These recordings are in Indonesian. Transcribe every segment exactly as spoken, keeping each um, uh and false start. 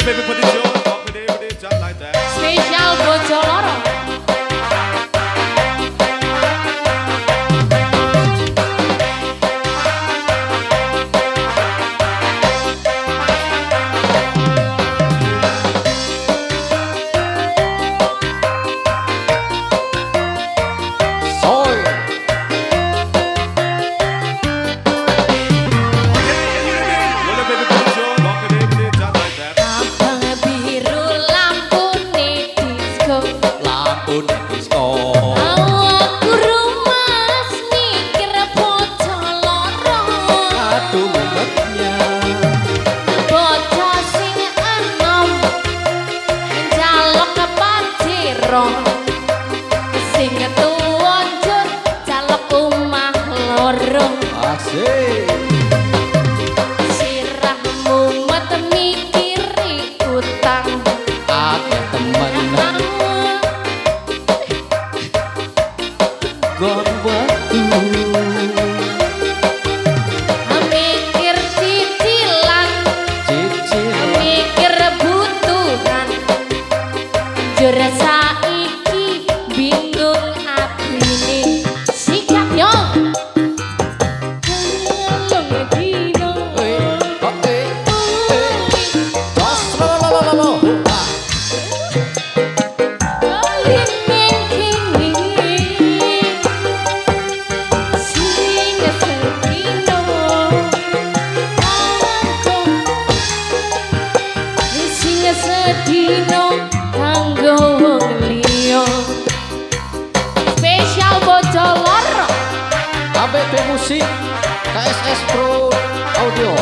baby, put it on, put it, put it just like that. Spesial bojo loro. Sing tuwon jur calok omah loro. Asik. Sirahmu mat mikiri utang. Akeh temen. Gong watu. Mikir cicilan. Cicilan. Mikir butuhan. Jur saiki bingung atine sikap yo telung dino oke dos lo lo lo lo sedino kanggo wong liya. Spesial bojo loro. A B P Musik K S S Pro Audio.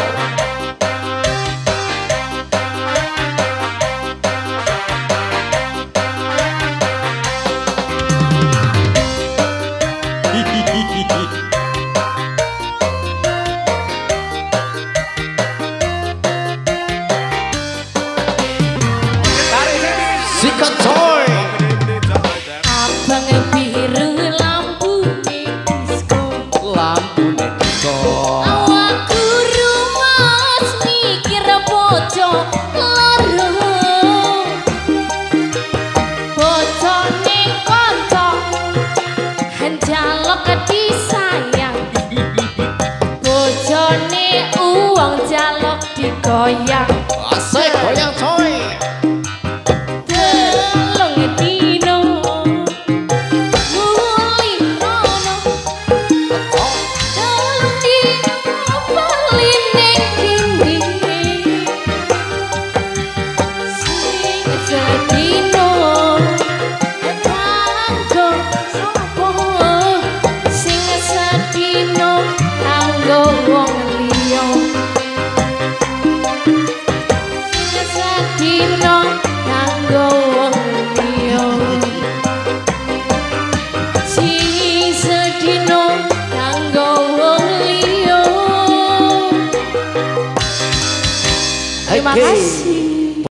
Sikat coy. Abang biru lampu disco. Lampu disco. Awakku rumas mikir bojo loro. Bojone kanca njaluk disayang. Bojone uang jaluk digoyang. Asik goyang coy. Terima kasih.